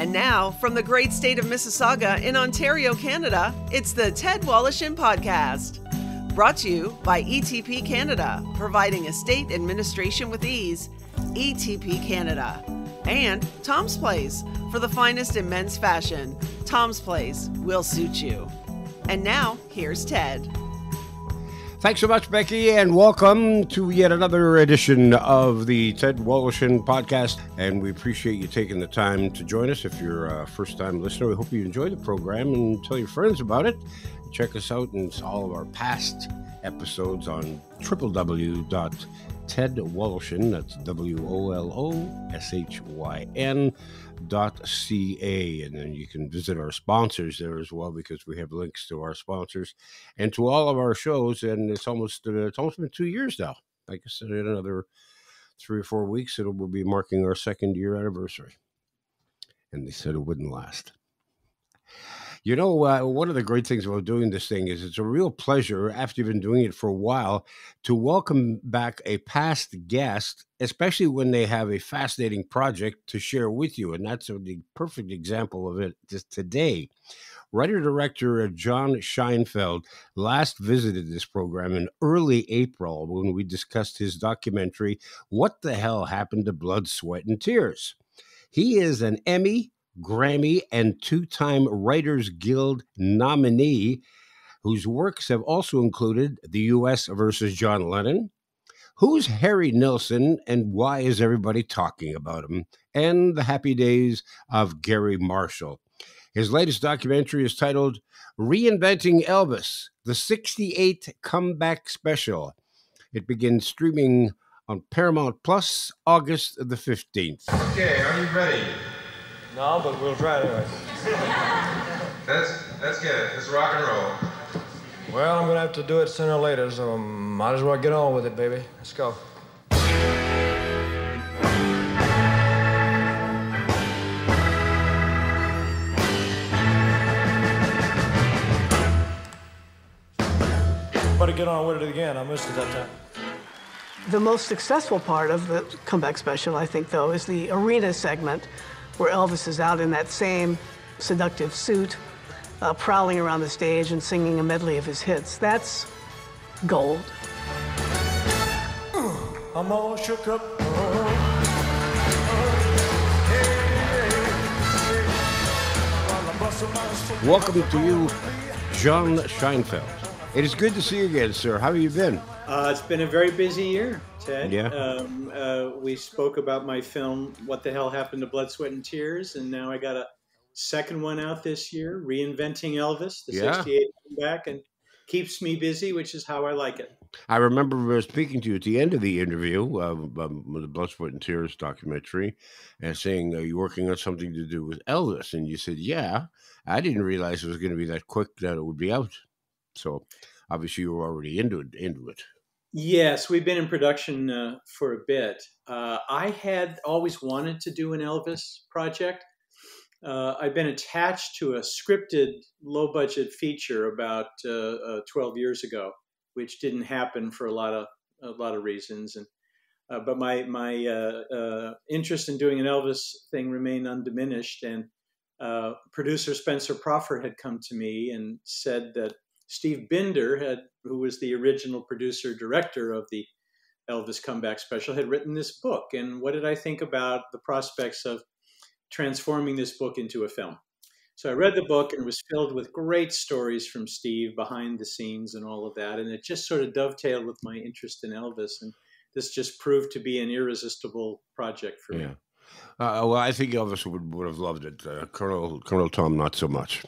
And now, from the great state of Mississauga in Ontario, Canada, it's the Ted Wallachin Podcast. Brought to you by ETP Canada, providing estate administration with ease. ETP Canada. And Tom's Place, for the finest in men's fashion. Tom's Place will suit you. And now, here's Ted. Thanks so much, Becky, and welcome to yet another edition of the Ted Wallachin Podcast. And we appreciate you taking the time to join us. If you're a first-time listener, we hope you enjoy the program and tell your friends about it. Check us out and all of our past episodes on www.tedwallachin, that's WOLOSHYN.ca, and then you can visit our sponsors there as well, because we have links to our sponsors and to all of our shows. And it's almost been 2 years now. Like I said, in another 3 or 4 weeks, it will be marking our 2nd year anniversary. And they said it wouldn't last. You know, one of the great things about doing this thing is it's a real pleasure, after you've been doing it for a while, to welcome back a past guest, especially when they have a fascinating project to share with you. And that's the perfect example of it just today. Writer-director John Scheinfeld last visited this program in early April when we discussed his documentary, What the Hell Happened to Blood, Sweat, and Tears? He is an Emmy, Grammy, and 2-time Writers Guild nominee, whose works have also included The U.S. versus John Lennon, Who's Harry Nilsson, and Why Is Everybody Talking About Him, and The Happy Days of Gary Marshall. His latest documentary is titled Reinventing Elvis, the 68 Comeback Special. It begins streaming on Paramount Plus August the 15th. Okay, are you ready? No, but we'll try anyway. Let's get it. Let's rock and roll. Well, I'm gonna have to do it sooner or later, so might as well get on with it, baby. Let's go. Better get on with it again. I missed it that time. The most successful part of the comeback special, I think, though, is the arena segment, where Elvis is out in that same seductive suit, prowling around the stage and singing a medley of his hits. That's gold. I'm all shook up. Welcome to you, John Scheinfeld. It is good to see you again, sir. How have you been? It's been a very busy year, Ted. Yeah. We spoke about my film, What the Hell Happened to Blood, Sweat, and Tears, and now I got a second one out this year, Reinventing Elvis, the 68 comeback, and keeps me busy, which is how I like it. I remember speaking to you at the end of the interview, with the Blood, Sweat, and Tears documentary, and saying, are you working on something to do with Elvis? And you said, yeah. I didn't realize it was going to be that quick that it would be out. So obviously you were already into it. Yes, we've been in production for a bit. I had always wanted to do an Elvis project. I've been attached to a scripted low-budget feature about 12 years ago, which didn't happen for a lot of reasons. And but my interest in doing an Elvis thing remained undiminished. And producer Spencer Proffer had come to me and said that Steve Binder, who was the original producer-director of the Elvis Comeback Special, had written this book. And what did I think about the prospects of transforming this book into a film? So I read the book, and it was filled with great stories from Steve behind the scenes and all of that. And it just sort of dovetailed with my interest in Elvis. And this just proved to be an irresistible project for me. Well, I think Elvis would have loved it. Colonel Tom, not so much.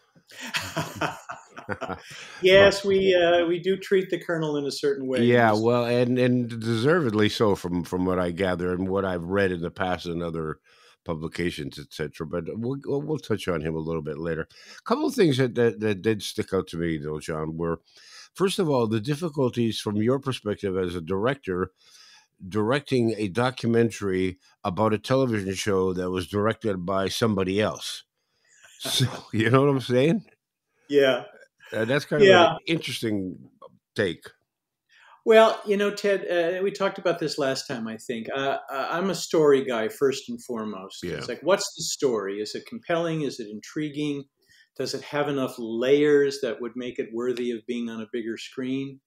Yes, we do treat the Colonel in a certain way. Yeah, well, and deservedly so from what I gather and what I've read in the past in other publications, etc. But we'll touch on him a little bit later. A couple of things that did stick out to me, though, John, were, first of all, the difficulties from your perspective as a director directing a documentary about a television show that was directed by somebody else. So, you know what I'm saying? Yeah. That's kind of an interesting take. Well, Ted, we talked about this last time, I think. I'm a story guy first and foremost. Yeah. It's like, what's the story? Is it compelling? Is it intriguing? Does it have enough layers that would make it worthy of being on a bigger screen?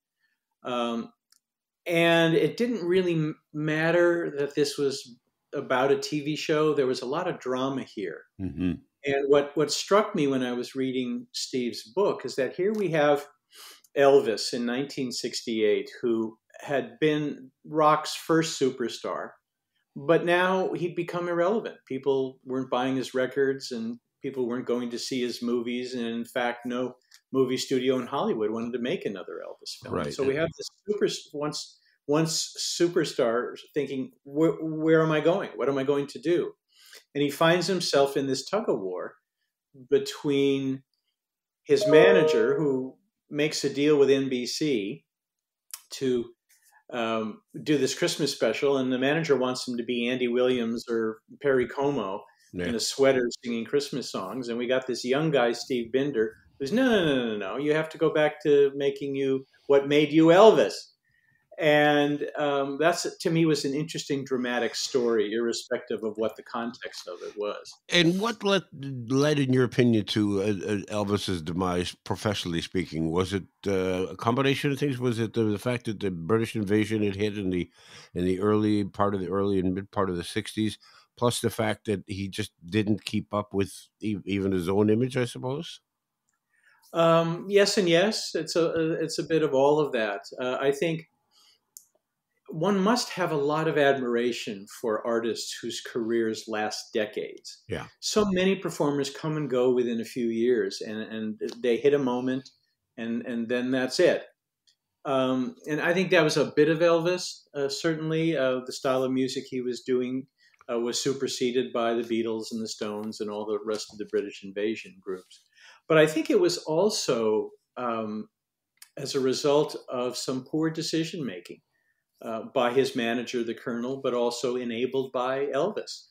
And it didn't really matter that this was about a TV show. There was a lot of drama here. Mm-hmm. And what struck me when I was reading Steve's book is that here we have Elvis in 1968, who had been rock's first superstar, but now he'd become irrelevant. People weren't buying his records and people weren't going to see his movies. And in fact, no movie studio in Hollywood wanted to make another Elvis film. Right. So we have this once superstar thinking, where am I going? What am I going to do? And he finds himself in this tug of war between his manager, who makes a deal with NBC to do this Christmas special, and the manager wants him to be Andy Williams or Perry Como in a sweater singing Christmas songs. And we got this young guy, Steve Binder, who's no. You have to go back to making you what made you Elvis. And that's, to me, was an interesting dramatic story, irrespective of what the context of it was. And what led, in your opinion, to Elvis's demise, professionally speaking? Was it a combination of things? Was it the fact that the British invasion had hit in the early and mid part of the 60s, plus the fact that he just didn't keep up with even his own image, I suppose? Yes and yes. It's a bit of all of that. I think one must have a lot of admiration for artists whose careers last decades. Yeah. So many performers come and go within a few years, and they hit a moment, and then that's it. And I think that was a bit of Elvis. Certainly, the style of music he was doing was superseded by the Beatles and the Stones and all the rest of the British invasion groups. But I think it was also as a result of some poor decision making. By his manager, the Colonel, but also enabled by Elvis.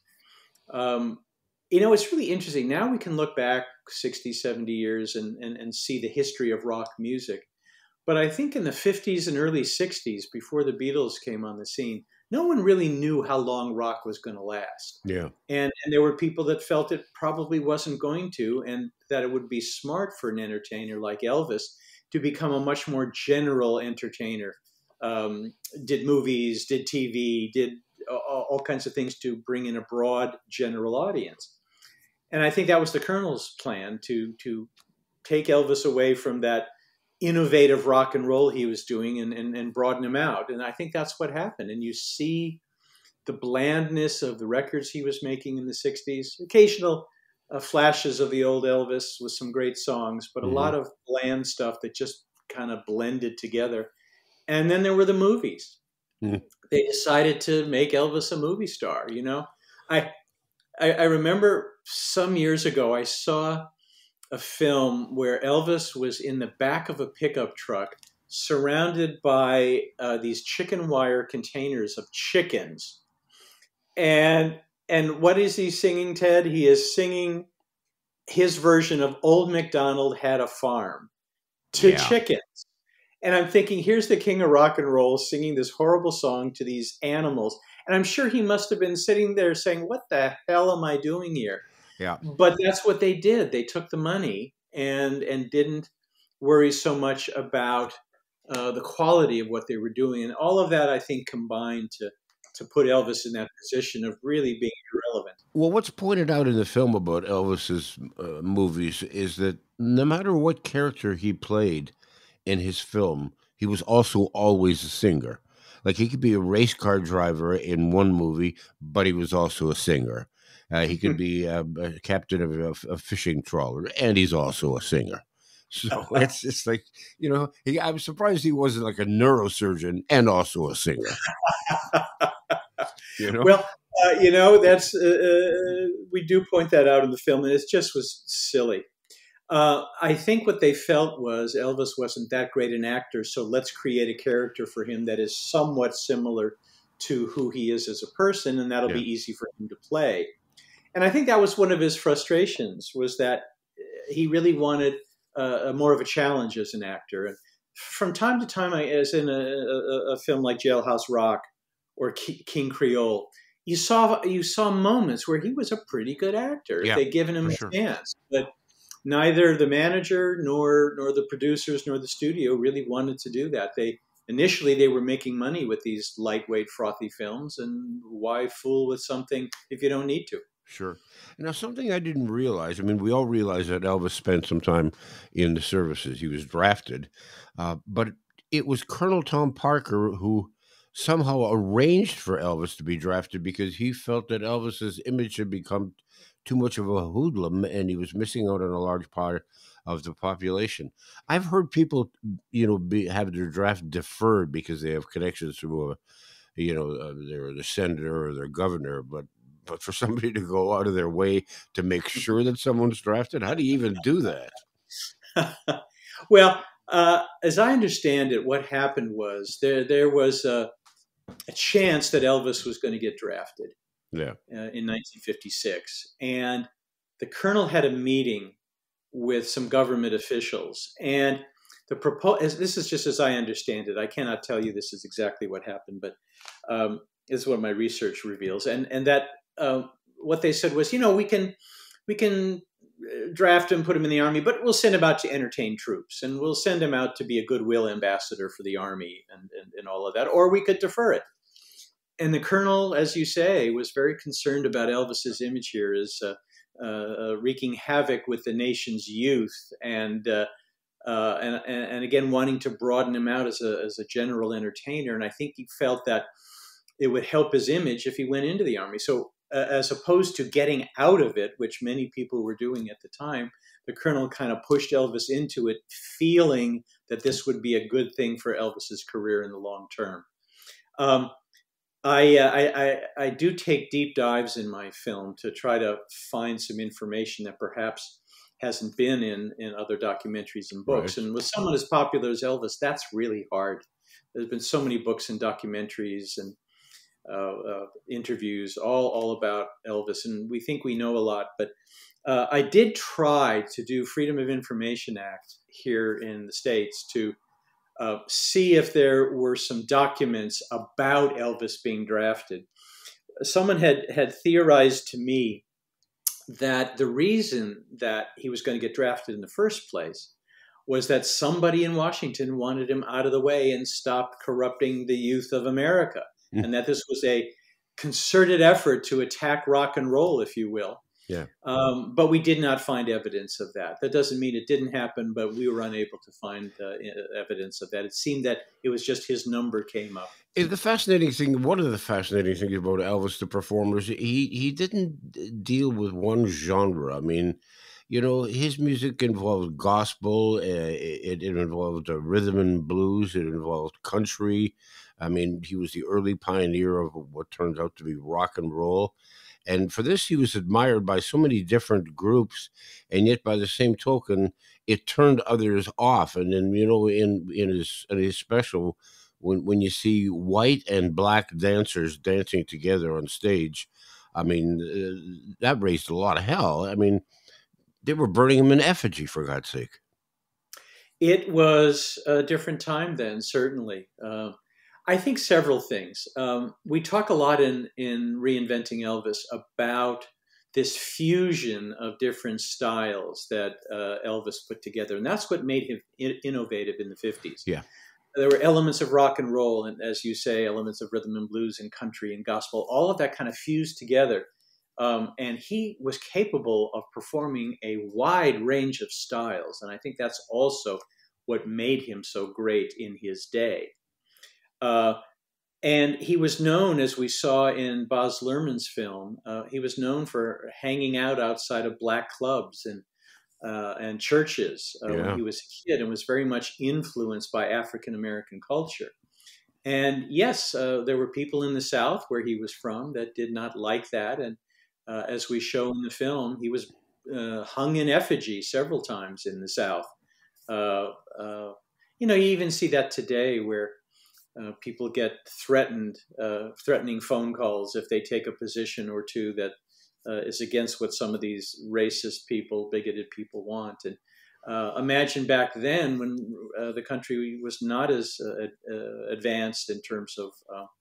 It's really interesting. Now we can look back 60, 70 years and see the history of rock music. But I think in the 50s and early 60s, before the Beatles came on the scene, no one really knew how long rock was going to last. Yeah. And there were people that felt it probably wasn't going to, and that it would be smart for an entertainer like Elvis to become a much more general entertainer. Did movies, did TV, did all kinds of things to bring in a broad general audience. And I think that was the Colonel's plan, to take Elvis away from that innovative rock and roll he was doing and broaden him out. And I think that's what happened. And you see the blandness of the records he was making in the 60s, occasional flashes of the old Elvis with some great songs, but a lot of bland stuff that just kind of blended together. And then there were the movies. They decided to make Elvis a movie star. I remember some years ago, I saw a film where Elvis was in the back of a pickup truck surrounded by these chicken wire containers of chickens. And what is he singing, Ted? He is singing his version of Old MacDonald Had a Farm to chickens. And I'm thinking, here's the king of rock and roll singing this horrible song to these animals. And I'm sure he must have been sitting there saying, what the hell am I doing here? Yeah. But that's what they did. They took the money and didn't worry so much about the quality of what they were doing. And all of that, I think, combined to put Elvis in that position of really being irrelevant. Well, what's pointed out in the film about Elvis's movies is that no matter what character he played in his film, he was also always a singer. Like, he could be a race car driver in one movie, but he was also a singer. He could be a captain of a fishing trawler, and he's also a singer. So it's like, I was surprised he wasn't like a neurosurgeon and also a singer. Well, that's we do point that out in the film, and it just was silly. I think what they felt was Elvis wasn't that great an actor, so let's create a character for him that is somewhat similar to who he is as a person, and that'll be easy for him to play. And I think that was one of his frustrations, was that he really wanted more of a challenge as an actor. And from time to time, as in a film like Jailhouse Rock or King Creole, you saw moments where he was a pretty good actor. Yeah, They'd given him for a sure. chance, but neither the manager nor the producers nor the studio really wanted to do that. Initially they were making money with these lightweight, frothy films, and why fool with something if you don't need to? Sure. Now, something I didn't realize, I mean, we all realize that Elvis spent some time in the services. He was drafted, but it was Colonel Tom Parker who somehow arranged for Elvis to be drafted because he felt that Elvis's image had become too much of a hoodlum and he was missing out on a large part of the population. I've heard people, have their draft deferred because they have connections to they're the senator or their governor, but for somebody to go out of their way to make sure that someone's drafted, how do you even do that? Well, as I understand it, what happened was there was a chance that Elvis was going to get drafted Yeah. in 1956, and the colonel had a meeting with some government officials, and this is just as I understand it. I cannot tell you this is exactly what happened, but this is what my research reveals, and that what they said was, we can draft him, put him in the army, but we'll send him out to entertain troops, and we'll send him out to be a goodwill ambassador for the army and all of that, or we could defer it. And the colonel, as you say, was very concerned about Elvis's image here as wreaking havoc with the nation's youth, and again wanting to broaden him out as a general entertainer. And I think he felt that it would help his image if he went into the army. So as opposed to getting out of it, which many people were doing at the time, the colonel kind of pushed Elvis into it, feeling that this would be a good thing for Elvis's career in the long term. I do take deep dives in my film to try to find some information that perhaps hasn't been in other documentaries and books. Right. And with someone as popular as Elvis, that's really hard. There's been so many books and documentaries and interviews all about Elvis, and we think we know a lot. But I did try to do Freedom of Information Act here in the States to see if there were some documents about Elvis being drafted. Someone had theorized to me that the reason that he was going to get drafted in the first place was that somebody in Washington wanted him out of the way and stopped corrupting the youth of America. And that this was a concerted effort to attack rock and roll, if you will. Yeah. But we did not find evidence of that. That doesn't mean it didn't happen, but we were unable to find evidence of that. It seemed that it was just his number came up. The fascinating thing, one of the fascinating things about Elvis, the performers, he didn't deal with one genre. I mean, his music involved gospel, it involved rhythm and blues, it involved country. I mean, he was the early pioneer of what turns out to be rock and roll. And for this, he was admired by so many different groups. And yet, by the same token, it turned others off. And then, in his special, when you see white and black dancers dancing together on stage, I mean, that raised a lot of hell. I mean, they were burning him in effigy, for God's sake. It was a different time then, certainly. I think several things. We talk a lot in Reinventing Elvis about this fusion of different styles that Elvis put together. And that's what made him innovative in the 50s. Yeah. There were elements of rock and roll, and as you say, elements of rhythm and blues and country and gospel. All of that kind of fused together. And he was capable of performing a wide range of styles. And I think that's also what made him so great in his day. And he was known, as we saw in Baz Luhrmann's film, he was known for hanging out outside of black clubs and churches when he was a kid, and was very much influenced by African-American culture. And yes, there were people in the South where he was from that did not like that. And as we show in the film, he was hung in effigy several times in the South. You even see that today where people get threatening phone calls if they take a position or two that is against what some of these racist people, bigoted people want. And Imagine back then when the country was not as advanced in terms of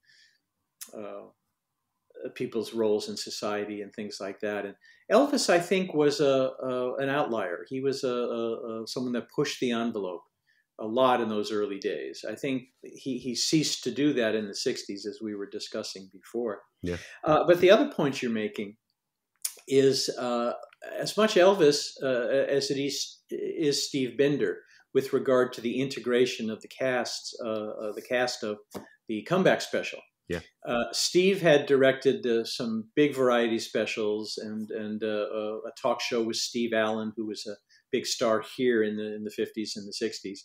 people's roles in society and things like that. And Elvis, I think, was an outlier. He was someone that pushed the envelope a lot in those early days. I think he ceased to do that in the 60s, as we were discussing before. Yeah. But the other point you're making is as much Elvis as it is Steve Binder with regard to the integration of the cast of the comeback special. Yeah. Steve had directed some big variety specials and a talk show with Steve Allen, who was a big star here in the 50s and the 60s.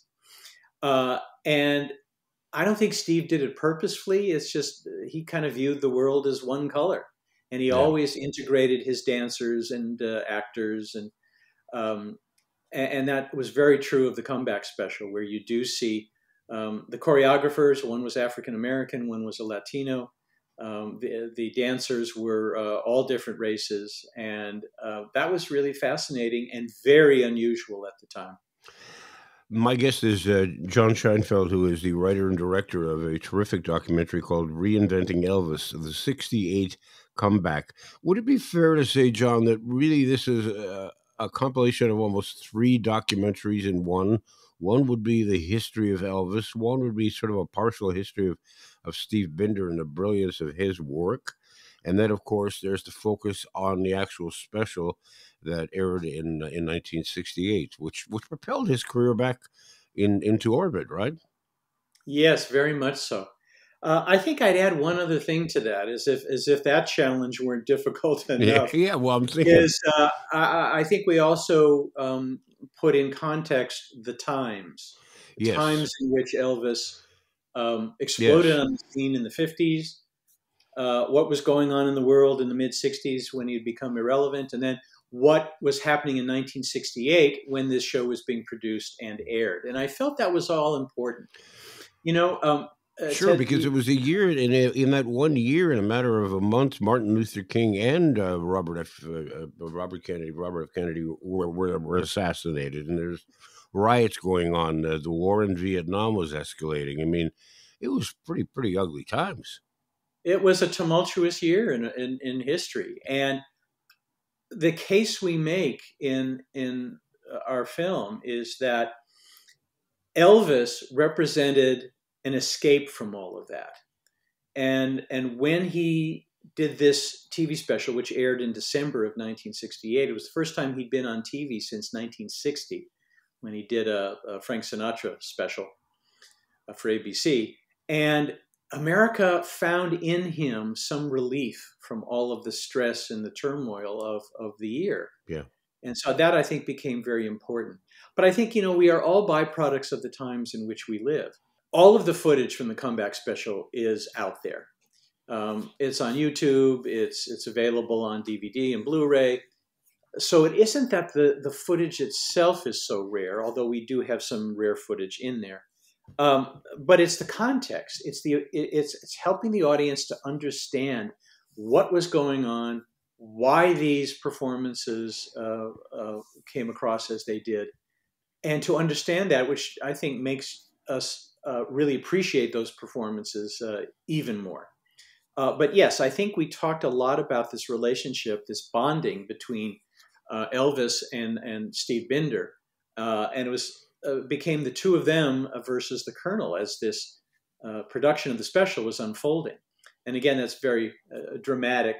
And I don't think Steve did it purposefully. It's just he kind of viewed the world as one color. And he always integrated his dancers and actors. And that was very true of the comeback special, where you do see the choreographers. One was African-American, one was a Latino. The dancers were all different races. And that was really fascinating and very unusual at the time. My guest is John Scheinfeld, who is the writer and director of a terrific documentary called Reinventing Elvis, the 68 comeback. Would it be fair to say, John, that really this is a compilation of almost 3 documentaries in one? One would be the history of Elvis. One would be sort of a partial history of Steve Binder and the brilliance of his work. And then, of course, there's the focus on the actual special that aired in 1968, which propelled his career back into orbit, right? Yes, very much so. I think I'd add one other thing to that, as if that challenge weren't difficult enough. Yeah, well, I'm thinking. Is I think we also put in context the times, times in which Elvis exploded on the scene in the 50s, what was going on in the world in the mid-60s when he'd become irrelevant, and then what was happening in 1968 when this show was being produced and aired. And I felt that was all important. You know, sure, Ted, because it was a year, in that 1 year, in a matter of a month, Martin Luther King and Robert F. Kennedy were assassinated, and there's riots going on. The war in Vietnam was escalating. I mean, it was pretty ugly times. It was a tumultuous year in history, and the case we make in our film is that Elvis represented an escape from all of that. And when he did this TV special, which aired in December of 1968, it was the first time he'd been on TV since 1960, when he did a Frank Sinatra special for ABC. And America found in him some relief from all of the stress and the turmoil of the year. Yeah. And so that, I think, became very important. But I think, we are all byproducts of the times in which we live. All of the footage from the comeback special is out there. It's on YouTube. It's available on DVD and Blu-ray. So it isn't that the footage itself is so rare, although we do have some rare footage in there. But it's the context. It's helping the audience to understand what was going on, why these performances came across as they did, and to understand that, which I think makes us really appreciate those performances even more. But yes, I think we talked a lot about this relationship, this bonding between Elvis and Steve Binder, and it was. Became the two of them versus the Colonel as this production of the special was unfolding. And again, that's very dramatic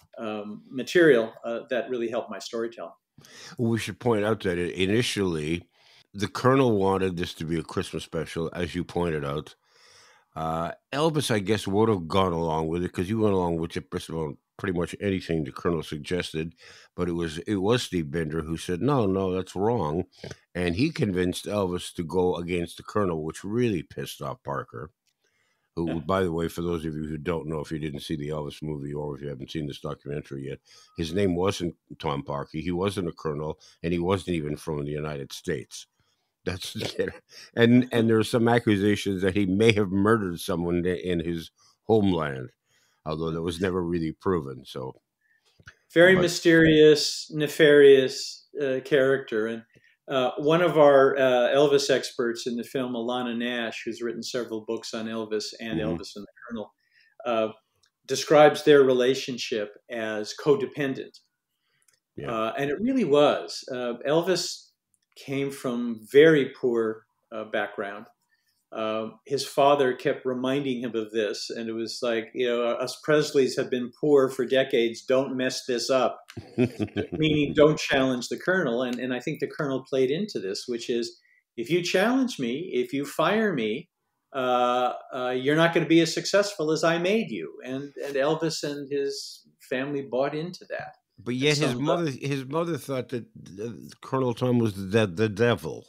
material that really helped my storytelling. Well, we should point out that initially the Colonel wanted this to be a Christmas special, as you pointed out. Elvis, I guess, would have gone along with it because you went along with pretty much anything the Colonel suggested, but it was Steve Binder who said, no, that's wrong. And he convinced Elvis to go against the Colonel, which really pissed off Parker, who, by the way, for those of you who don't know, if you didn't see the Elvis movie or if you haven't seen this documentary yet, his name wasn't Tom Parker. He wasn't a colonel, and he wasn't even from the United States. That's and there are some accusations that he may have murdered someone in his homeland, although that was never really proven. So, very mysterious, nefarious character, and One of our Elvis experts in the film, Alana Nash, who's written several books on Elvis and Elvis and the Colonel, describes their relationship as codependent. Yeah. And it really was. Elvis came from very poor background. His father kept reminding him of this, and it was like, us Presleys have been poor for decades. Don't mess this up, meaning don't challenge the Colonel. And I think the Colonel played into this, which is, if you challenge me, if you fire me, you're not going to be as successful as I made you. And Elvis and his family bought into that. But yet his mother thought that Colonel Tom was the devil.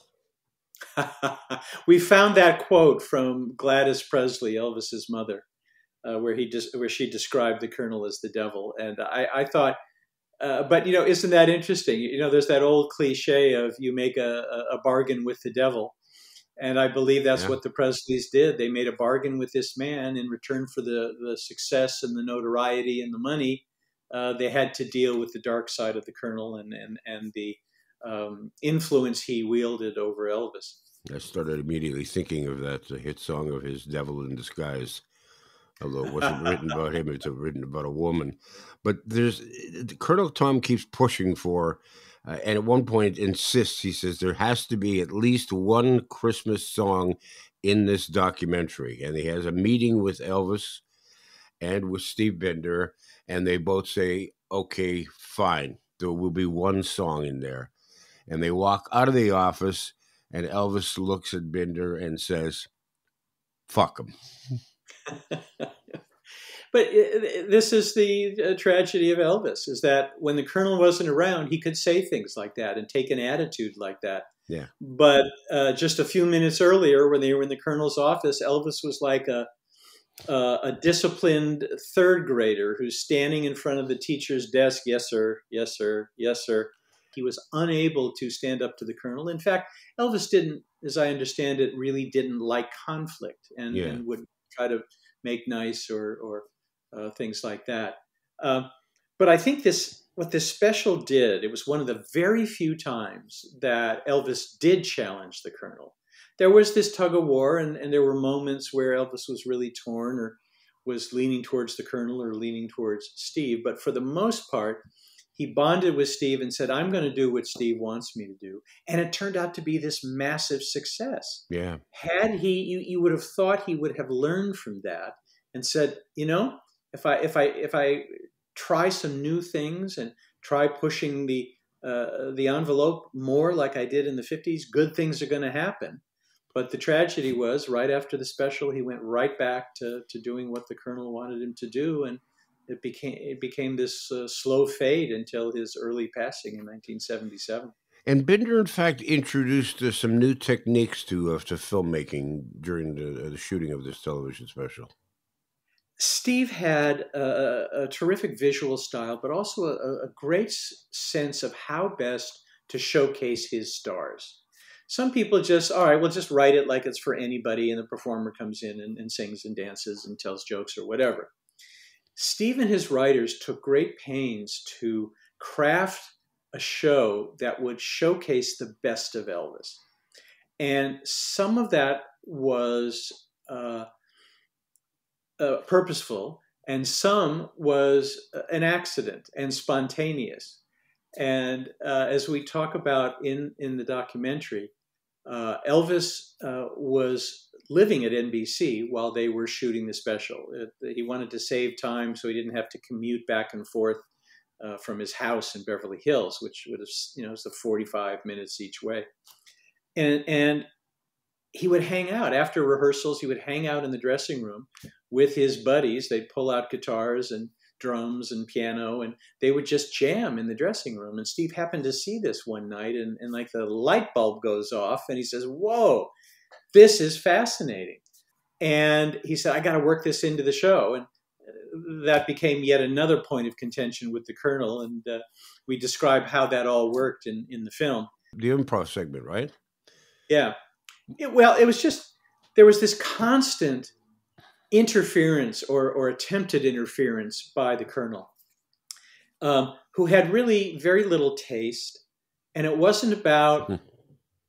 We found that quote from Gladys Presley, Elvis's mother, where she described the Colonel as the devil. And I thought, but isn't that interesting? There's that old cliche of you make a bargain with the devil. And I believe that's what the Presleys did. They made a bargain with this man in return for the success and the notoriety and the money. They had to deal with the dark side of the Colonel and the influence he wielded over Elvis. I started immediately thinking of that hit song of his, "Devil in Disguise." Although it wasn't written about him, it's written about a woman. But Colonel Tom keeps pushing for, and at one point insists, he says, there has to be at least one Christmas song in this documentary. And he has a meeting with Elvis and with Steve Bender, and they both say, okay, fine, there will be one song in there. And they walk out of the office, and Elvis looks at Bender and says, fuck him. But this is the tragedy of Elvis, is that when the Colonel wasn't around, he could say things like that and take an attitude like that. Yeah. But just a few minutes earlier, when they were in the Colonel's office, Elvis was like a disciplined third grader who's standing in front of the teacher's desk. Yes, sir. Yes, sir. Yes, sir. He was unable to stand up to the Colonel. In fact, Elvis didn't, as I understand it, really didn't like conflict and would try to make nice or things like that. But I think what this special did, it was one of the very few times that Elvis did challenge the Colonel. There was this tug of war, and there were moments where Elvis was really torn or was leaning towards the Colonel or leaning towards Steve. But for the most part, he bonded with Steve and said, I'm going to do what Steve wants me to do. And it turned out to be this massive success. Yeah. Had you would have thought he would have learned from that and said, if I try some new things and try pushing the envelope more like I did in the 50s, good things are going to happen. But the tragedy was, right after the special, he went right back to doing what the Colonel wanted him to do, and it became this slow fade until his early passing in 1977. And Bender, in fact, introduced some new techniques to filmmaking during the shooting of this television special. Steve had a terrific visual style, but also a great sense of how best to showcase his stars. Some people just, all right, we'll just write it like it's for anybody, and the performer comes in and sings and dances and tells jokes or whatever. Steve and his writers took great pains to craft a show that would showcase the best of Elvis. And some of that was purposeful, and some was an accident and spontaneous. And as we talk about in the documentary, Elvis was living at NBC while they were shooting the special. He wanted to save time so he didn't have to commute back and forth from his house in Beverly Hills, which would have, was the 45 minutes each way. And he would hang out after rehearsals. He would hang out in the dressing room with his buddies. They'd pull out guitars and drums and piano, and they would just jam in the dressing room. And Steve happened to see this one night, and like the light bulb goes off, and he says, whoa, this is fascinating. And he said, I got to work this into the show. And that became yet another point of contention with the Colonel. And we describe how that all worked in the film. The improv segment, right? Yeah. It was just, there was this constant interference or attempted interference by the Colonel, who had really very little taste. And it wasn't about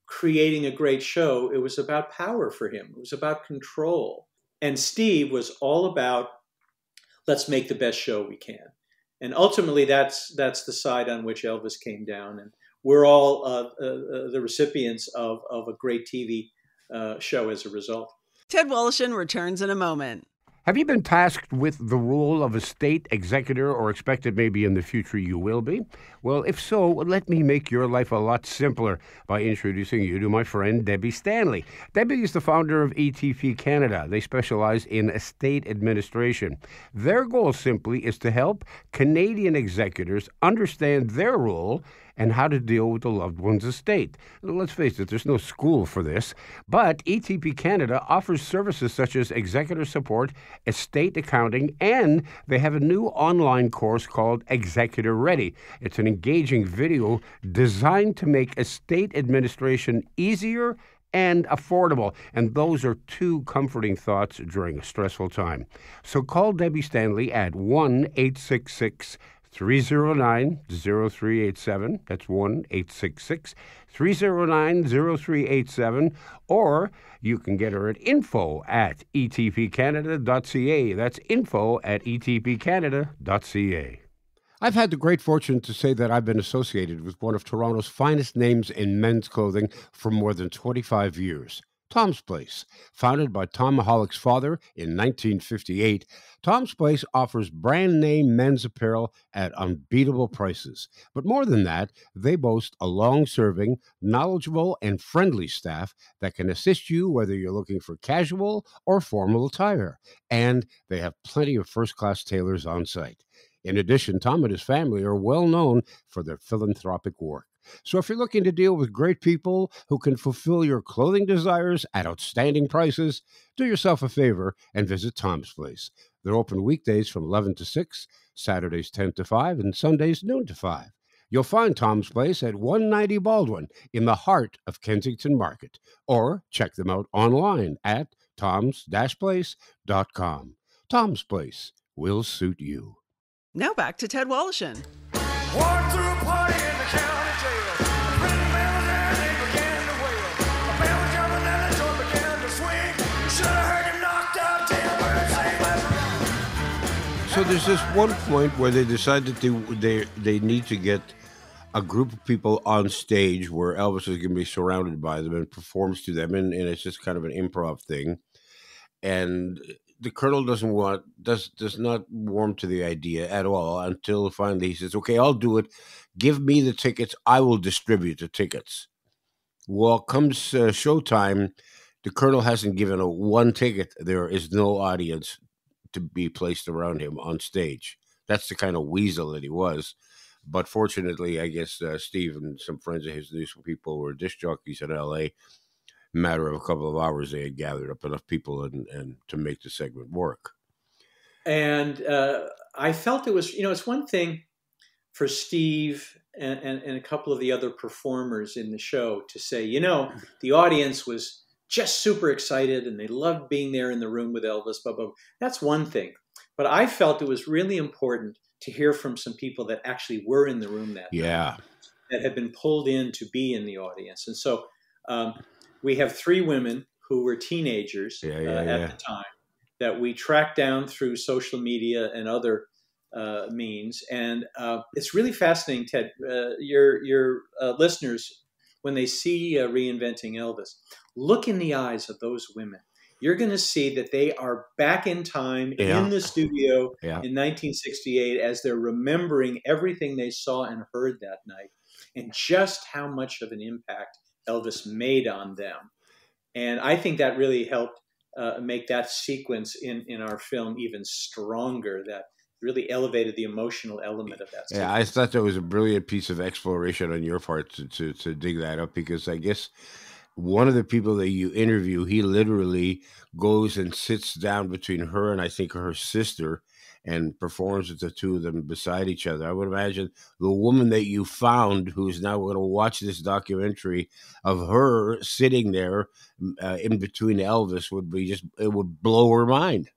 creating a great show. It was about power for him. It was about control. And Steve was all about, let's make the best show we can. And ultimately, that's the side on which Elvis came down. And we're all the recipients of a great TV show as a result. Ted Woloshyn returns in a moment. Have you been tasked with the role of a state executor, or expected maybe in the future you will be? Well, if so, let me make your life a lot simpler by introducing you to my friend Debbie Stanley. Debbie is the founder of ETP Canada. They specialize in estate administration. Their goal simply is to help Canadian executors understand their role and how to deal with the loved one's estate. Let's face it, there's no school for this, but ETP Canada offers services such as executor support, estate accounting, and they have a new online course called Executor Ready. It's an engaging video designed to make estate administration easier and affordable. And those are two comforting thoughts during a stressful time. So call Debbie Stanley at 1-866-309-0387. That's 1-866-309-0387. Or you can get her at info@etpcanada.ca. That's info@etpcanada.ca. I've had the great fortune to say that I've been associated with one of Toronto's finest names in men's clothing for more than 25 years. Tom's Place. Founded by Tom Mahalick's father in 1958, Tom's Place offers brand name men's apparel at unbeatable prices. But more than that, they boast a long-serving, knowledgeable, and friendly staff that can assist you whether you're looking for casual or formal attire. And they have plenty of first-class tailors on site. In addition, Tom and his family are well known for their philanthropic work. So if you're looking to deal with great people who can fulfill your clothing desires at outstanding prices, do yourself a favor and visit Tom's Place. They're open weekdays from 11 to 6, Saturdays 10 to 5, and Sundays noon to 5. You'll find Tom's Place at 190 Baldwin in the heart of Kensington Market, or check them out online at toms-place.com. Tom's Place will suit you. Now back to Ted Woloshyn. Walked through a party in the county jail. The prison bell was there and they began to wail. The bell was jumping and the door began to swing. You should have heard him knocked out jailbird sing. So there's this one point where they decide that they need to get a group of people on stage where Elvis is going to be surrounded by them and performs to them, and it's just kind of an improv thing. And the Colonel does not warm to the idea at all until finally he says, "Okay, I'll do it. Give me the tickets. I will distribute the tickets." Well, comes showtime, the Colonel hasn't given a one ticket. There is no audience to be placed around him on stage. That's the kind of weasel that he was. But fortunately, I guess Steve and some friends of his knew some people who were disc jockeys in L.A. Matter of a couple of hours, they had gathered up enough people and to make the segment work. And I felt it was, it's one thing for Steve and a couple of the other performers in the show to say, the audience was just super excited and they loved being there in the room with Elvis, blah, blah, blah. That's one thing. But I felt it was really important to hear from some people that actually were in the room that night, that had been pulled in to be in the audience. And so we have 3 women who were teenagers at the time that we tracked down through social media and other means. And it's really fascinating, Ted. Your listeners, when they see Reinventing Elvis, look in the eyes of those women. You're going to see that they are back in time in the studio in 1968 as they're remembering everything they saw and heard that night and just how much of an impact Elvis made on them. And I think that really helped make that sequence in our film even stronger, that really elevated the emotional element of that sequence. Yeah, I thought that was a brilliant piece of exploration on your part to dig that up, because I guess one of the people that you interview, he literally goes and sits down between her and I think her sister and performs with the two of them beside each other. I would imagine the woman that you found, who's now going to watch this documentary of her sitting there in between Elvis, it would blow her mind.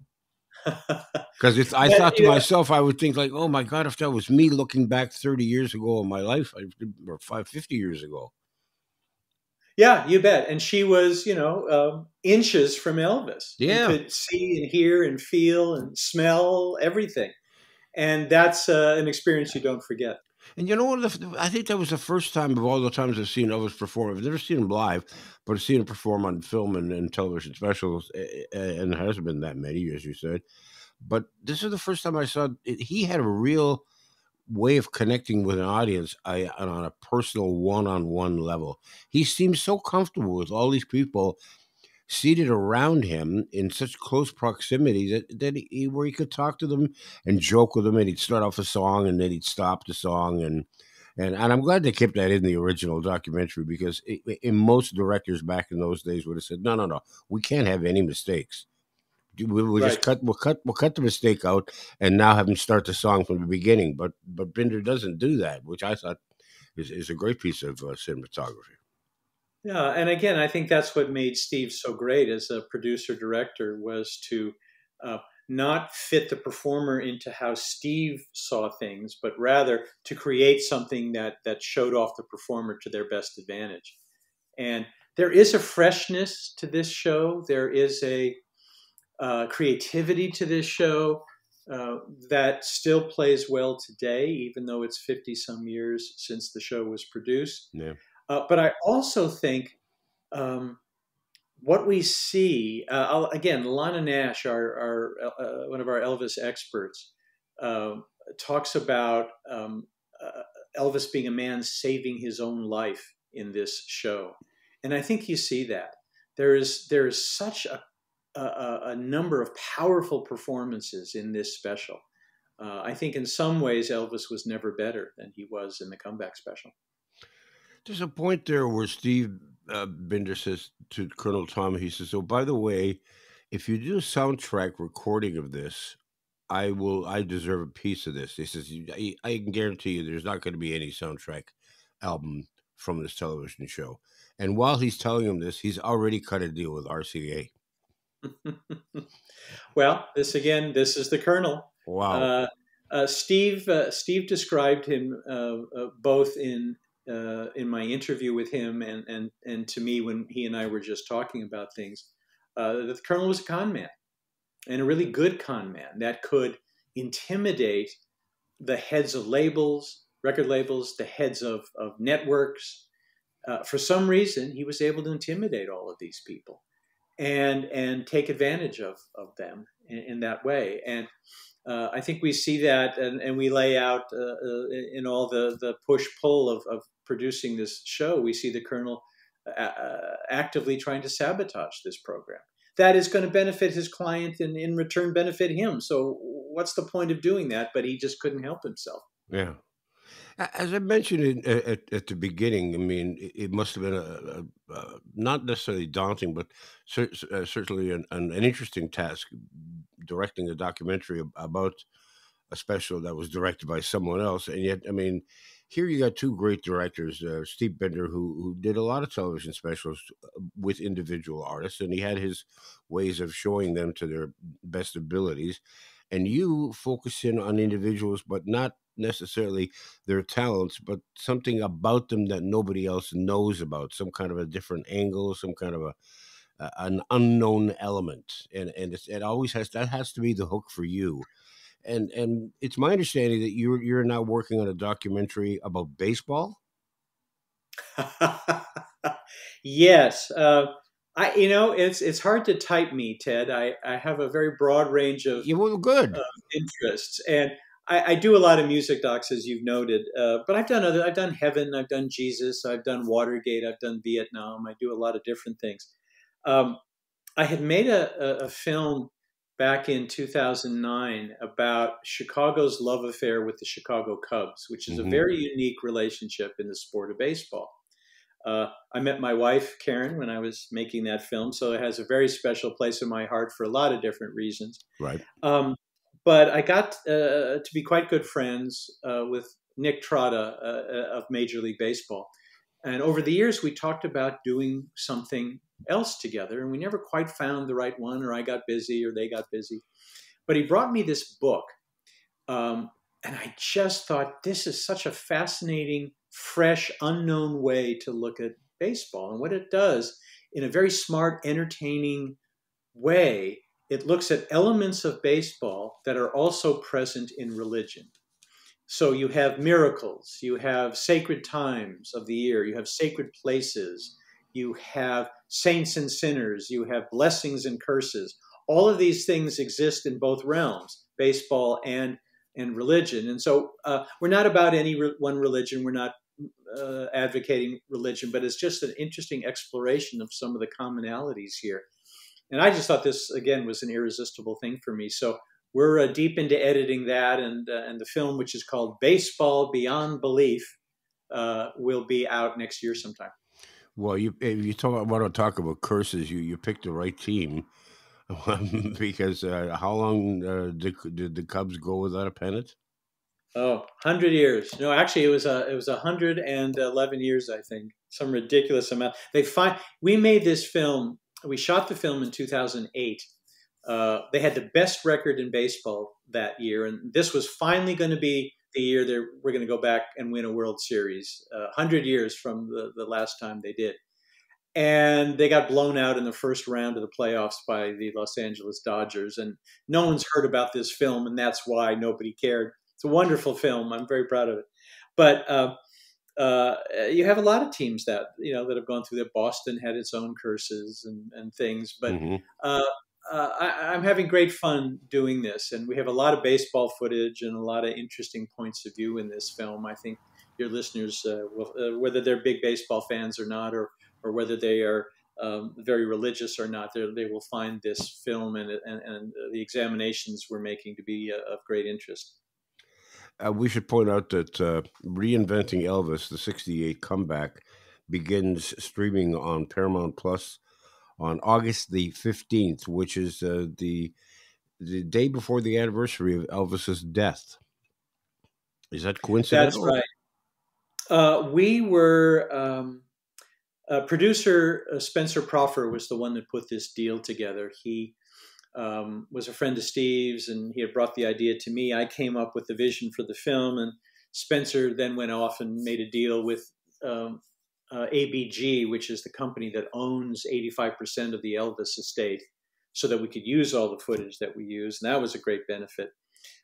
Because I thought to myself, I would think like, oh my God, if that was me looking back 30 years ago in my life, or 50 years ago. Yeah, you bet. And she was, inches from Elvis and Yeah. could see and hear and feel and smell everything. And that's an experience you don't forget. And you know what? I think that was the first time of all the times I've seen Elvis perform. I've never seen him live, but I've seen him perform on film and television specials, and it hasn't been that many, as you said. But this is the first time I saw it. He had a real way of connecting with an audience on a personal one-on-one level. He seemed so comfortable with all these people seated around him in such close proximity where he could talk to them and joke with them, and he'd start off a song and then he'd stop the song, and I'm glad they kept that in the original documentary, because in most directors back in those days would have said, no, no, no, we can't have any mistakes. We'll just Right. cut the mistake out and now have him start the song from the beginning. But Binder doesn't do that, which I thought is a great piece of cinematography. Yeah. And again, I think that's what made Steve so great as a producer director, was to uh, not fit the performer into how Steve saw things, but rather to create something that showed off the performer to their best advantage. And there is a freshness to this show. There is a creativity to this show uh, that still plays well today, even though it's 50 some years since the show was produced. Yeah. But I also think um, what we see, again, Lana Nash, one of our Elvis experts, uh, talks about Elvis being a man saving his own life in this show. And I think you see that. There is such a number of powerful performances in this special. I think in some ways Elvis was never better than he was in the comeback special. There's a point there where Steve Binder says to Colonel Tom, he says, "Oh, by the way, if you do a soundtrack recording of this, I deserve a piece of this." He says, I can guarantee you there's not going to be any soundtrack album from this television show." And while he's telling him this, he's already cut a deal with RCA. Well, this is the Colonel. Wow. Uh, Steve described him both in my interview with him and to me when he and I were just talking about things. The Colonel was a con man, and a really good con man that could intimidate the heads of labels, record labels, the heads of networks. For some reason, he was able to intimidate all of these people and take advantage of them in that way. And I think we see that, and we lay out in all the push pull of producing this show. We see the Colonel actively trying to sabotage this program. That is going to benefit his client and in return benefit him. So what's the point of doing that? But he just couldn't help himself. Yeah. As I mentioned at the beginning, I mean, it must have been not necessarily daunting, but certainly an interesting task directing a documentary about a special that was directed by someone else. And yet, I mean, here you got two great directors, Steve Bender, who did a lot of television specials with individual artists, and he had his ways of showing them to their best abilities. And you focus in on individuals, but not necessarily their talents, but something about them that nobody else knows about, some kind of a different angle, some kind of an unknown element, and it always has to be the hook for you. And it's my understanding that you're now working on a documentary about baseball. Yes. It's hard to type me, Ted. I have a very broad range of You were good. interests, and I do a lot of music docs, as you've noted. But I've done Heaven, I've done Jesus, I've done Watergate, I've done Vietnam. I do a lot of different things. Um, I had made a film back in 2009 about Chicago's love affair with the Chicago Cubs, which is a Hmm. very unique relationship in the sport of baseball. I met my wife, Karen, when I was making that film, so it has a very special place in my heart for a lot of different reasons. Right. Um, but I got to be quite good friends with Nick Trotta of Major League Baseball. And over the years, we talked about doing something else together, and we never quite found the right one, or I got busy, or they got busy. But he brought me this book, and I just thought, this is such a fascinating, fresh, unknown way to look at baseball. And what it does, in a very smart, entertaining way, it looks at elements of baseball that are also present in religion. So you have miracles, you have sacred times of the year, you have sacred places, you have saints and sinners, you have blessings and curses. All of these things exist in both realms, baseball and religion. And so we're not about any one religion. We're not advocating religion, but it's just an interesting exploration of some of the commonalities here. And I just thought this, again, was an irresistible thing for me. So we're deep into editing that, and the film, which is called Baseball Beyond Belief, will be out next year sometime. Well, if you want to talk about curses, you picked the right team. Because how long did the Cubs go without a pennant? Oh, 100 years. No, actually, it was 111 years, I think. Some ridiculous amount. We made this film. We shot the film in 2008. They had the best record in baseball that year, and this was finally going to be the year that we're going to go back and win a World Series. 100 years from the last time they did. And they got blown out in the first round of the playoffs by the Los Angeles Dodgers. And no one's heard about this film, and that's why nobody cared. It's a wonderful film. I'm very proud of it. But you have a lot of teams that have gone through that. Boston had its own curses and things. But I'm having great fun doing this. And we have a lot of baseball footage and a lot of interesting points of view in this film. I think your listeners, will, whether they're big baseball fans or not, or whether they are very religious or not, they will find this film and the examinations we're making to be of great interest. We should point out that Reinventing Elvis, the '68 comeback, begins streaming on Paramount Plus on August the 15th, which is the day before the anniversary of Elvis's death. Is that coincidental? That's right. We were... producer Spencer Proffer was the one that put this deal together. He was a friend of Steve's, and he had brought the idea to me. I came up with the vision for the film, and Spencer then went off and made a deal with ABG, which is the company that owns 85% of the Elvis estate, so that we could use all the footage that we use, and that was a great benefit.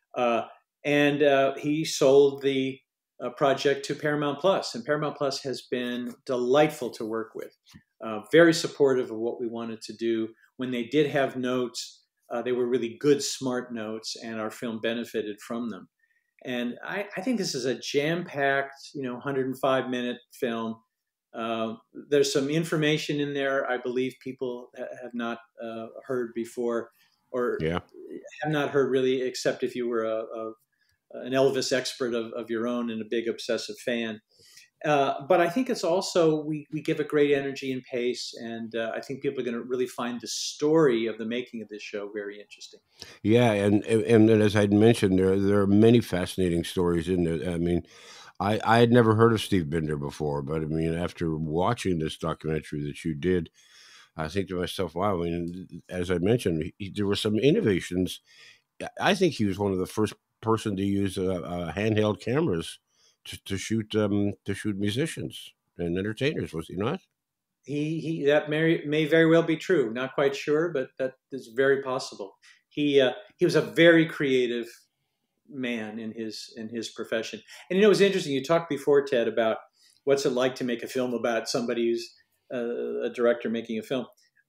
And he sold the project to Paramount Plus, and Paramount Plus has been delightful to work with. Very supportive of what we wanted to do. When they did have notes, they were really good, smart notes, and our film benefited from them. And I think this is a jam-packed, 105-minute film. There's some information in there I believe people have not heard before, or have not heard really, except if you were an Elvis expert of your own and a big obsessive fan. But I think it's also, we give it great energy and pace, and I think people are going to really find the story of the making of this show very interesting. Yeah, and as I'd mentioned, there are many fascinating stories in there. I mean, I had never heard of Steve Binder before, but I mean, after watching this documentary that you did, I think to myself, wow, I mean, as I mentioned, there were some innovations. I think he was one of the first person to use handheld cameras to shoot musicians and entertainers, was he not? He that may very well be true. Not quite sure, but that is very possible. He was a very creative man in his profession. And it was interesting. You talked before, Ted, about what's it like to make a film about somebody who's a director making a film.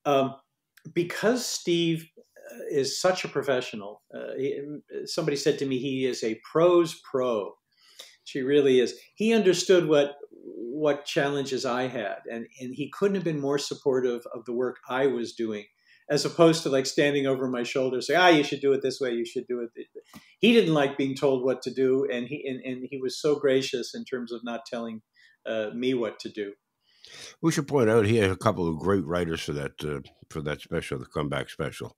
Because Steve is such a professional. Somebody said to me, he is a pro's pro. She really is. He understood what challenges I had, and he couldn't have been more supportive of the work I was doing, as opposed to like standing over my shoulder saying, you should do it this way, you should do it. He didn't like being told what to do, and he was so gracious in terms of not telling me what to do. We should point out he had a couple of great writers for that special, the comeback special.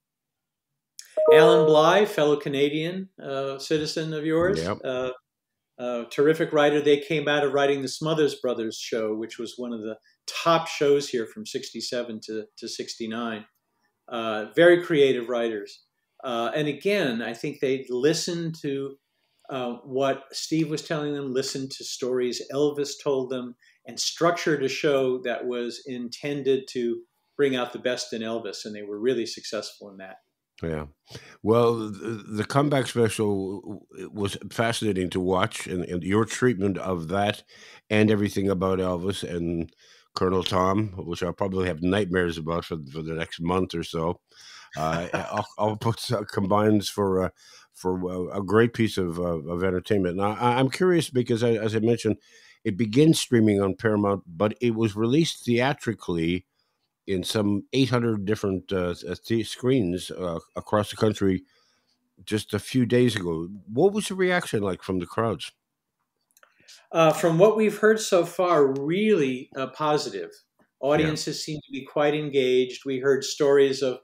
Alan Bly, fellow Canadian citizen of yours. Yep. Terrific writer. They came out of writing the Smothers Brothers show, which was one of the top shows here from 67 to 69. Very creative writers. And again, I think they listened to what Steve was telling them, listened to stories Elvis told them, and structured a show that was intended to bring out the best in Elvis. And they were really successful in that. Yeah. Well, the comeback special was fascinating to watch, and your treatment of that and everything about Elvis and Colonel Tom, which I'll probably have nightmares about for the next month or so. I'll put combines for a great piece of entertainment. Now, I'm curious because, as I mentioned, it begins streaming on Paramount, but it was released theatrically in some 800 different screens across the country just a few days ago. What was the reaction like from the crowds? From what we've heard so far, really positive. Audiences seem to be quite engaged. We heard stories of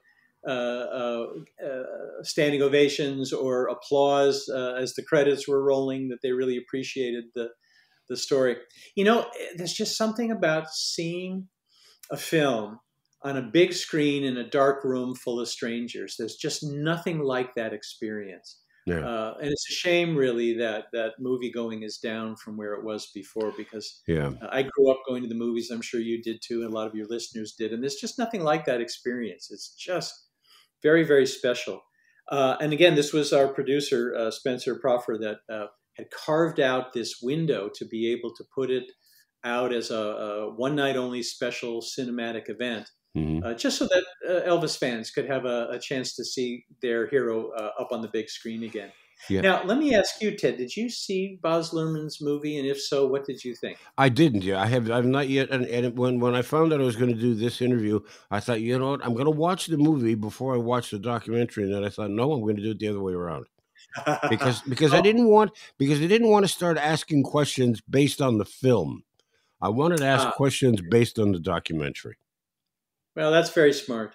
standing ovations or applause as the credits were rolling, that they really appreciated the story. You know, there's just something about seeing a film on a big screen in a dark room full of strangers. There's just nothing like that experience. Yeah. And it's a shame, really, that movie going is down from where it was before, because I grew up going to the movies. I'm sure you did too, and a lot of your listeners did. And there's just nothing like that experience. It's just very, very special. And again, this was our producer, Spencer Proffer, that had carved out this window to be able to put it out as a one-night-only special cinematic event. Just so that Elvis fans could have a chance to see their hero up on the big screen again. Yeah. Now, let me ask you, Ted, did you see Baz Luhrmann's movie? And if so, what did you think? I didn't. Yeah, I've not yet. And when I found out I was going to do this interview, I thought, you know what, I'm going to watch the movie before I watch the documentary. And then I thought, no, I'm going to do it the other way around. because I didn't want to start asking questions based on the film. I wanted to ask questions based on the documentary. Well, that's very smart.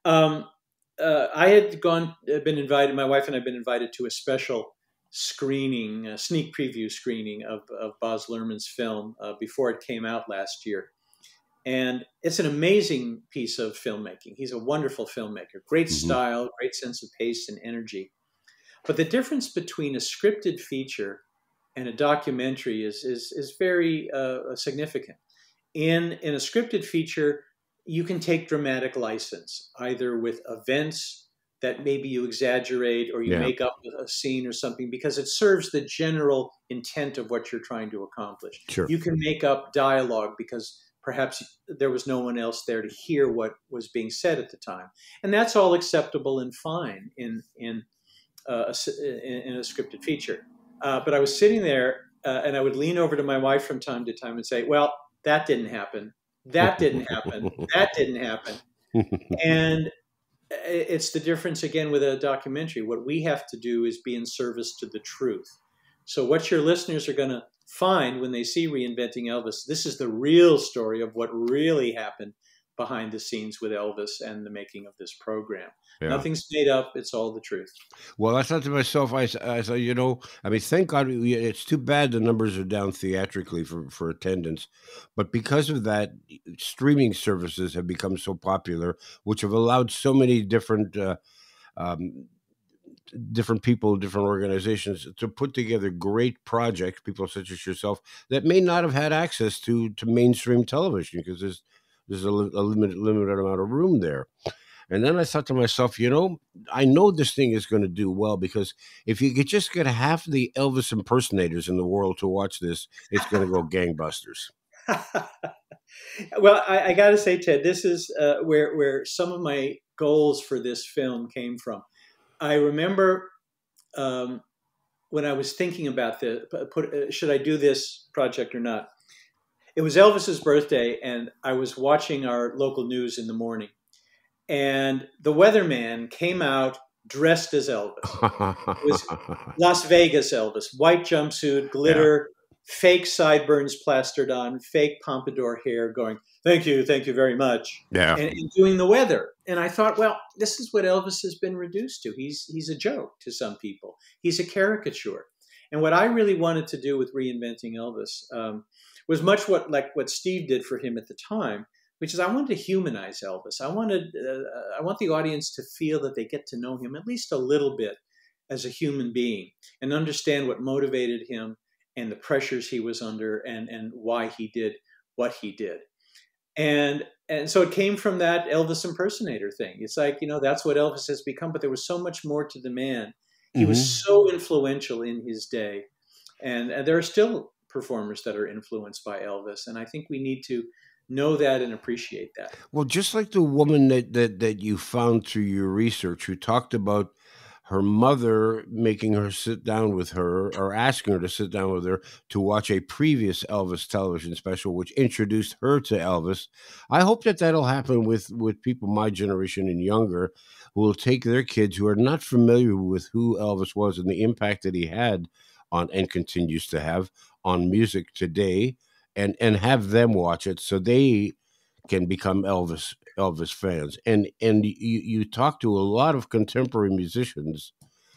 I had been invited, my wife and I have been invited to a special screening, a sneak preview screening of Baz Luhrmann's film before it came out last year. And it's an amazing piece of filmmaking. He's a wonderful filmmaker, great style, great sense of pace and energy. But the difference between a scripted feature and a documentary is very significant. In a scripted feature, you can take dramatic license, either with events that maybe you exaggerate or you make up a scene or something, because it serves the general intent of what you're trying to accomplish. Sure. You can make up dialogue because perhaps there was no one else there to hear what was being said at the time. And that's all acceptable and fine in a scripted feature. But I was sitting there and I would lean over to my wife from time to time and say, well, that didn't happen. That didn't happen. That didn't happen. And it's the difference, again, with a documentary. What we have to do is be in service to the truth. So what your listeners are going to find when they see Reinventing Elvis, this is the real story of what really happened behind the scenes with Elvis and the making of this program. Yeah. Nothing's made up. It's all the truth. Well, I thought to myself, I thought, you know, I mean, thank God it's too bad the numbers are down theatrically for attendance. But because of that, streaming services have become so popular, which have allowed so many different people, different organizations to put together great projects, people such as yourself, that may not have had access to mainstream television because there's a limited amount of room there. And then I thought to myself, you know, I know this thing is going to do well, because if you could just get half the Elvis impersonators in the world to watch this, it's going to go gangbusters. Well, I got to say, Ted, this is where some of my goals for this film came from. I remember when I was thinking about this, should I do this project or not? It was Elvis's birthday, and I was watching our local news in the morning. And the weatherman came out dressed as Elvis. It was Las Vegas Elvis, white jumpsuit, glitter, fake sideburns plastered on, fake pompadour hair, going, thank you very much, and doing the weather. And I thought, well, this is what Elvis has been reduced to. He's a joke to some people. He's a caricature. And what I really wanted to do with Reinventing Elvis was much like what Steve did for him at the time, which is I wanted to humanize Elvis. I want the audience to feel that they get to know him at least a little bit, as a human being and understand what motivated him and the pressures he was under and why he did what he did. And so it came from that Elvis impersonator thing. It's like, that's what Elvis has become, but there was so much more to the man. He was so influential in his day. And there are still performers that are influenced by Elvis. And I think we need to know that and appreciate that. Well, just like the woman that you found through your research who talked about her mother making her sit down with her or asking her to sit down with her to watch a previous Elvis television special, which introduced her to Elvis. I hope that that'll happen with people my generation and younger who will take their kids who are not familiar with who Elvis was and the impact that he had on and continues to have on music today and have them watch it so they can become Elvis fans. And you talk to a lot of contemporary musicians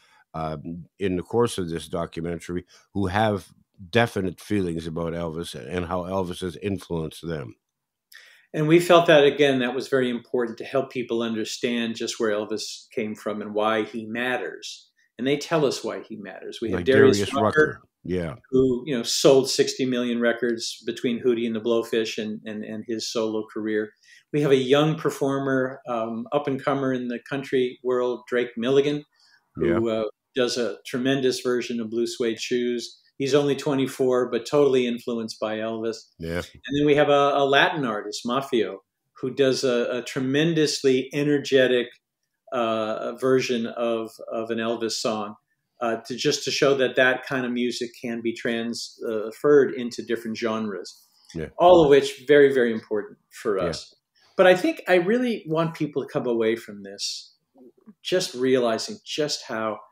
in the course of this documentary who have definite feelings about Elvis and how Elvis has influenced them. And we felt that, again, that was very important to help people understand just where Elvis came from and why he matters. And they tell us why he matters. We have Darius Rucker, who sold 60 million records between Hootie and the Blowfish and his solo career. We have a young performer, up-and-comer in the country world, Drake Milligan, who does a tremendous version of Blue Suede Shoes. He's only 24, but totally influenced by Elvis. Yeah. And then we have a Latin artist, Mafio, who does a tremendously energetic version of an Elvis song to show that kind of music can be transferred into different genres. Yeah. All of which very, very important for us. But I think I really want people to come away from this just realizing just how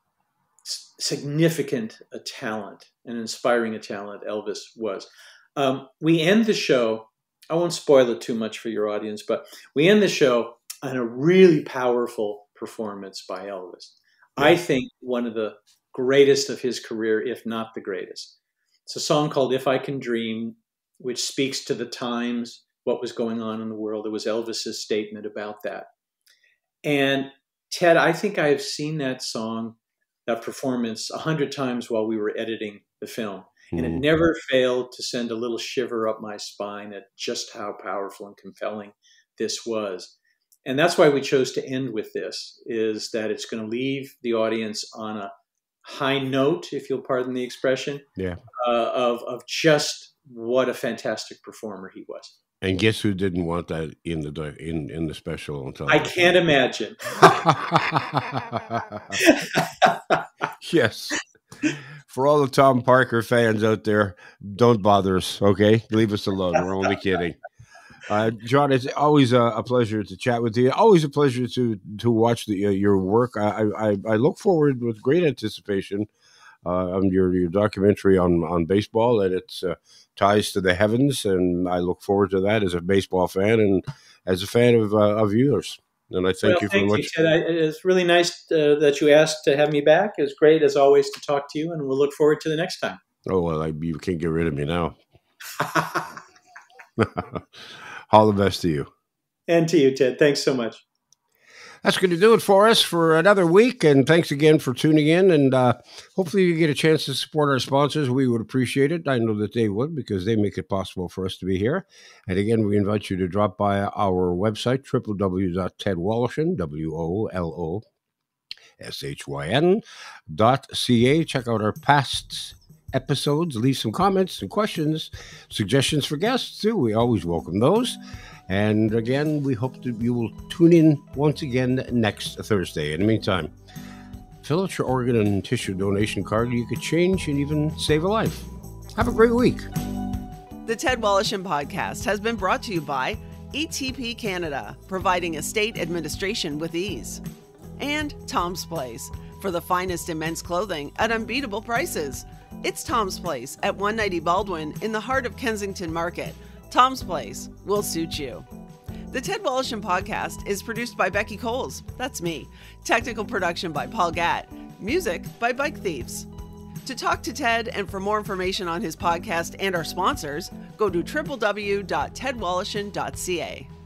significant a talent and inspiring a talent Elvis was. We end the show, I won't spoil it too much for your audience, but we end the show on a really powerful performance by Elvis. Yeah. I think one of the greatest of his career, if not the greatest. It's a song called If I Can Dream, which speaks to the times, what was going on in the world. It was Elvis's statement about that. And Ted, I think I have seen that song, that performance 100 times while we were editing the film. And it never failed to send a little shiver up my spine at just how powerful and compelling this was. And that's why we chose to end with this, is that it's going to leave the audience on a high note, if you'll pardon the expression, of just what a fantastic performer he was. And guess who didn't want that in the special? I can't imagine. Yes. For all the Tom Parker fans out there, don't bother us, okay? Leave us alone. We're only kidding. John, it's always a pleasure to chat with you. Always a pleasure to watch your work. I look forward with great anticipation on your documentary on baseball and its ties to the heavens, and I look forward to that as a baseball fan and as a fan of yours. And I thank you very much. Ted. It's really nice that you asked to have me back. It was great, as always, to talk to you, and we'll look forward to the next time. Oh, well, you can't get rid of me now. All the best to you. And to you, Ted. Thanks so much. That's going to do it for us for another week. And thanks again for tuning in. And hopefully you get a chance to support our sponsors. We would appreciate it. I know that they would, because they make it possible for us to be here. And again, we invite you to drop by our website, www.tedwoloshin.ca. Check out our past episodes. Leave some comments and questions, suggestions for guests too. We always welcome those. And again, we hope that you will tune in once again next Thursday. In the meantime, fill out your organ and tissue donation card. You could change and even save a life. Have a great week. The Ted Woloshyn Podcast has been brought to you by ETP Canada, providing estate administration with ease. And Tom's Place, for the finest in men's clothing at unbeatable prices. It's Tom's Place at 190 Baldwin in the heart of Kensington Market. Tom's Place will suit you. The Ted Woloshyn Podcast is produced by Becky Coles. That's me. Technical production by Paul Gatt. Music by Bike Thieves. To talk to Ted and for more information on his podcast and our sponsors, go to www.tedwoloshyn.ca.